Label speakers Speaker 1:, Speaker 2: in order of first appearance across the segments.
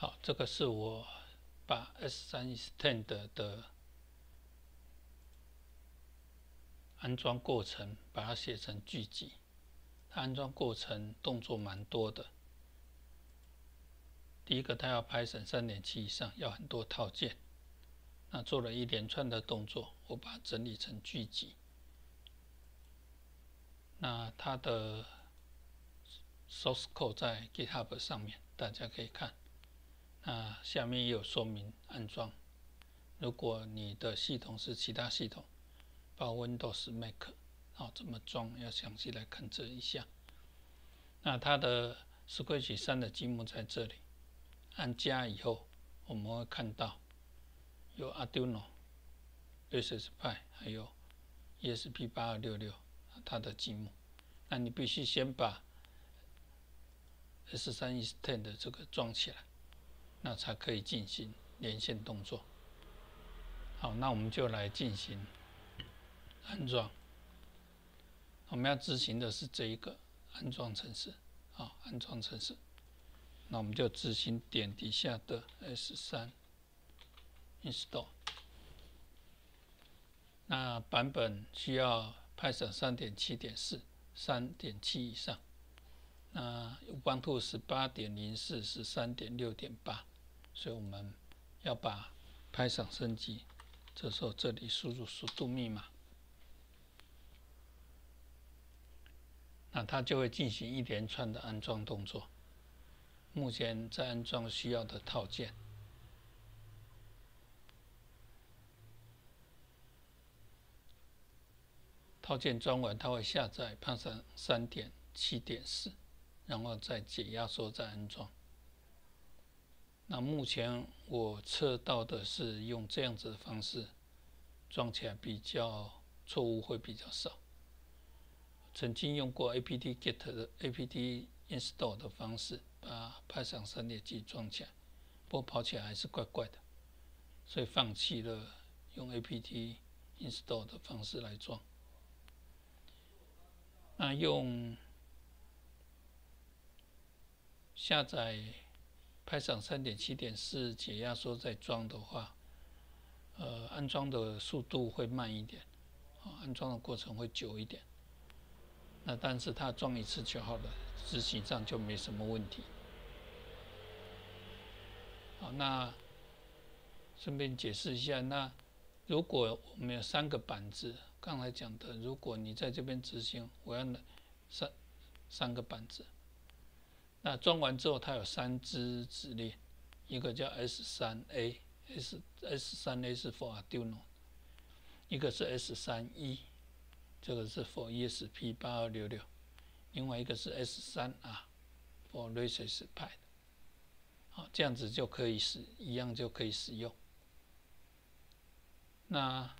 Speaker 1: 好，这个是我把 S3 Extend 的安装过程把它写成剧集。它安装过程动作蛮多的。第一个，它要 Python 3.7 以上，要很多套件。那做了一连串的动作，我把它整理成剧集。那它的 source code 在 GitHub 上面，大家可以看。那下面也有说明安装。如果你的系统是其他系统，包括 Windows、Mac， 怎么装要详细来看这一项。那它的 Scratch 3的积木在这里，按加以后，我们会看到有 Arduino、Raspberry Pi 还有 ESP8266它的积木。那你必须先把 S3 Extend 的这个装起来，那才可以进行连线动作。好，那我们就来进行安装。我们要执行的是这一个安装程式，安装程式。那我们就执行点底下的 S3 install。那版本需要 Python 3.7.4、3.7 以上。那 Ubuntu 18.04是 3.6.8， 所以我们要把 Python 升级。这时候这里输入速度密码，那它就会进行一连串的安装动作。目前在安装需要的套件。套件装完，它会下载 Python 3.7.4， 然后再解压缩再安装。那目前我测到的是用这样子的方式装起来比较错误会比较少。曾经用过 apt-get 的 apt-install 的方式把 Python 3.7装起来，不过跑起来还是怪怪的，所以放弃了用 apt-install 的方式来装。那用下载 Python 3.7.4 解压缩再装的话，安装的速度会慢一点，安装的过程会久一点。那但是它装一次就好了，执行上就没什么问题。好，那顺便解释一下，那如果我们有3个板子，刚才讲的，如果你在这边执行，我要三个板子。那装完之后，它有3支指令，一个叫 S3A，S3A 是 for Arduino， 一个是 S3E， 这个是 for ESP8266， 另外一个是 S3R for Raspberry Pi。好，这样子就可以一样就可以使用。那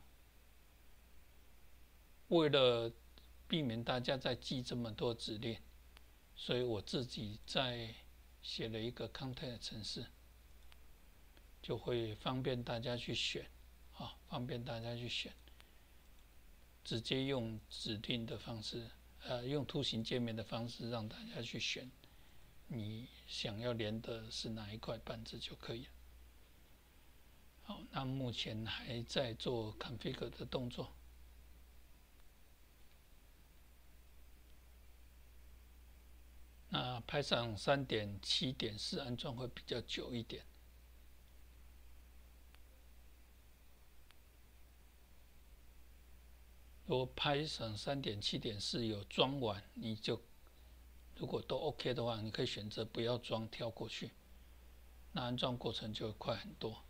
Speaker 1: 为了避免大家再记这么多指令，所以我自己在写了一个 content 程式，就会方便大家去选，方便大家去选，直接用指令的方式，用图形界面的方式让大家去选你想要连的是哪一块板子就可以了。好，那目前还在做 configure 的动作。那 Python 3.7.4 安装会比较久一点。如果 Python 3.7.4 有装完，你就如果都 OK 的话，你可以选择不要装，跳过去，那安装过程就会快很多。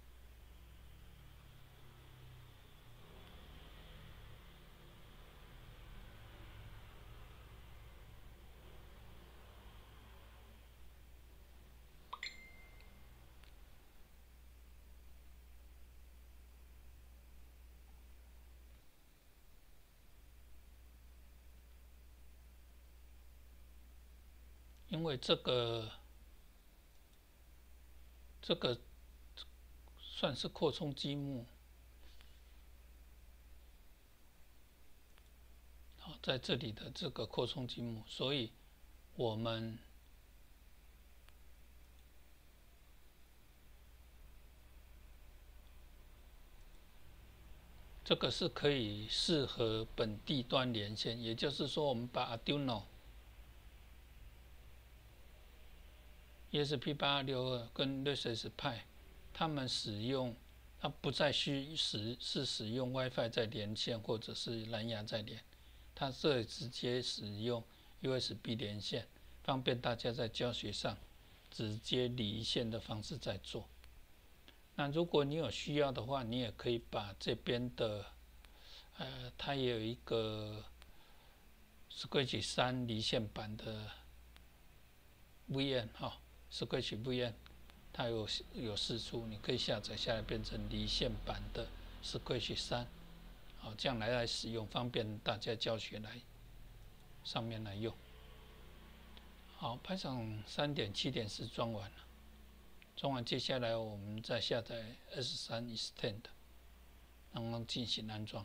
Speaker 1: 因为这个算是扩充积木，在这里的这个扩充积木，所以我们这个是可以适合本地端连线，也就是说，我们把 Arduino ESP8262跟 Raspberry Pi 他们使用，它不再使用 WiFi 在连线，或者是蓝牙在连，它这直接使用 USB 连线，方便大家在教学上直接离线的方式在做。那如果你有需要的话，你也可以把这边的它也有一个 Scratch 3离线版的 VM Scratch VM， 它有释出，你可以下载下来变成离线版的 Scratch 3，这样来使用，方便大家教学上面来用。好，Python 3.7.4 装完了，装完接下来我们再下载 S3 Extend， 然后进行安装。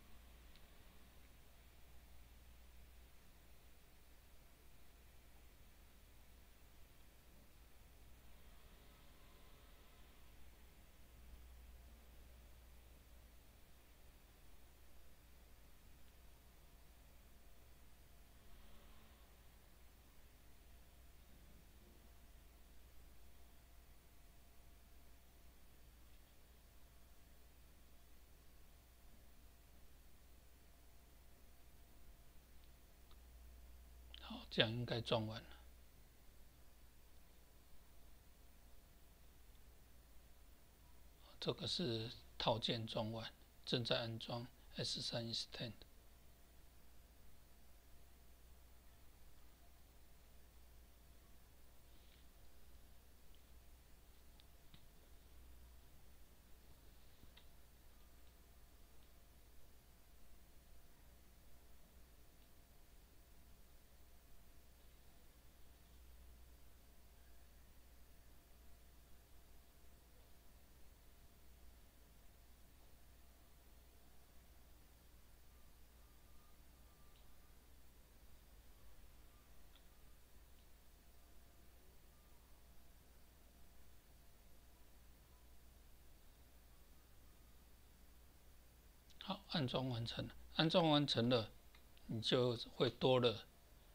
Speaker 1: 这样应该装完了。这个是套件装完，正在安装 S3 Extend。好，安装完成了。安装完成了，你就会多了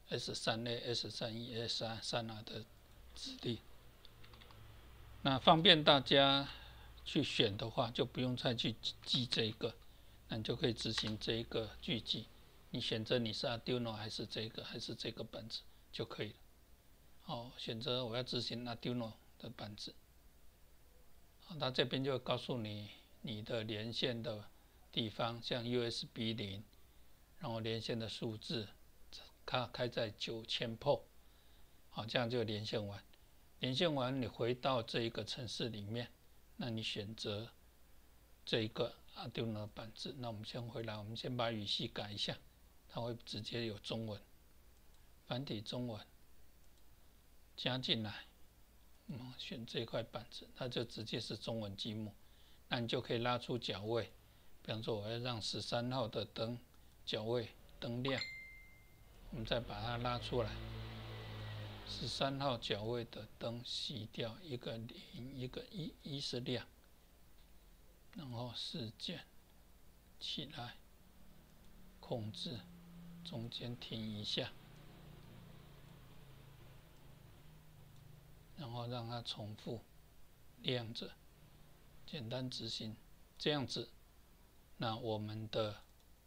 Speaker 1: S3A、S31、S3R 的指令。那方便大家去选的话，就不用再去记这一个，那你就可以执行这一个巨记。你选择你是 Arduino 还是这个板子就可以了。好，选择我要执行 Arduino 的板子。好，它这边就会告诉你的连线的地方，像 USB 0，然后连线的数字，它开在9000 port， 好，这样就连线完。连线完，你回到这一个程式里面，那你选择这一个 Arduino 板子。那我们先回来，我们先把语系改一下，它会直接有中文，繁体中文加进来。选这块板子，它就直接是中文积木。那你就可以拉出角位，比方说我要让13号的灯角位灯亮，我们再把它拉出来。13号角位的灯熄掉，一个0，一个1是亮，然后事件起来，控制中间停一下，然后让它重复亮着，简单执行这样子。那我们的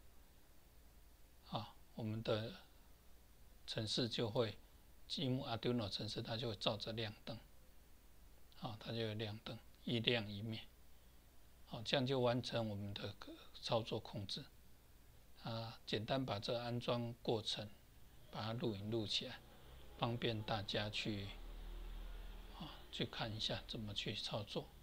Speaker 1: 程式就会积木 Arduino 程式，它就会照着亮灯，它就会亮灯，一亮一灭。这样就完成我们的操作控制。简单把这个安装过程把它录影录起来，方便大家去看一下怎么去操作。